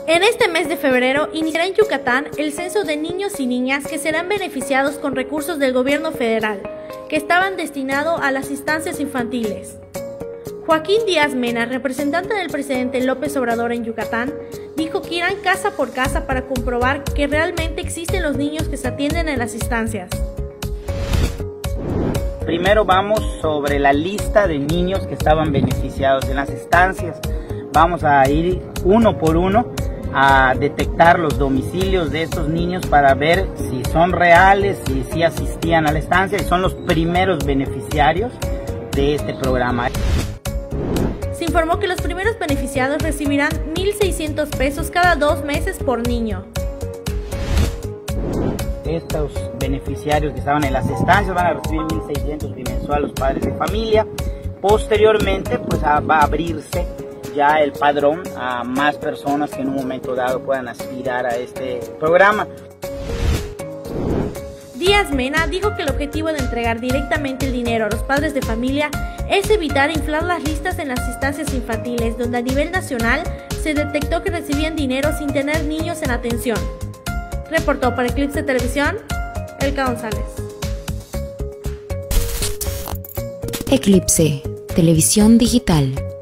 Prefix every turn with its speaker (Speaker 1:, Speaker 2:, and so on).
Speaker 1: En este mes de febrero iniciará en Yucatán el censo de niños y niñas que serán beneficiados con recursos del gobierno federal, que estaban destinados a las instancias infantiles. Joaquín Díaz Mena, representante del presidente López Obrador en Yucatán, dijo que irán casa por casa para comprobar que realmente existen los niños que se atienden en las instancias.
Speaker 2: Primero vamos sobre la lista de niños que estaban beneficiados en las estancias. Vamos a ir uno por uno a detectar los domicilios de estos niños para ver si son reales, si asistían a la estancia y son los primeros beneficiarios de este programa.
Speaker 1: Se informó que los primeros beneficiados recibirán 1,600 pesos cada 2 meses por niño.
Speaker 2: Estos beneficiarios que estaban en las estancias van a recibir 1,600 bimensual los padres de familia. Posteriormente pues va a abrirse ya el padrón a más personas que en un momento dado puedan aspirar a este programa.
Speaker 1: Díaz Mena dijo que el objetivo de entregar directamente el dinero a los padres de familia es evitar inflar las listas en las instancias infantiles, donde a nivel nacional se detectó que recibían dinero sin tener niños en atención. Reportó para Eclipse Televisión, Elka González.
Speaker 3: Eclipse Televisión Digital.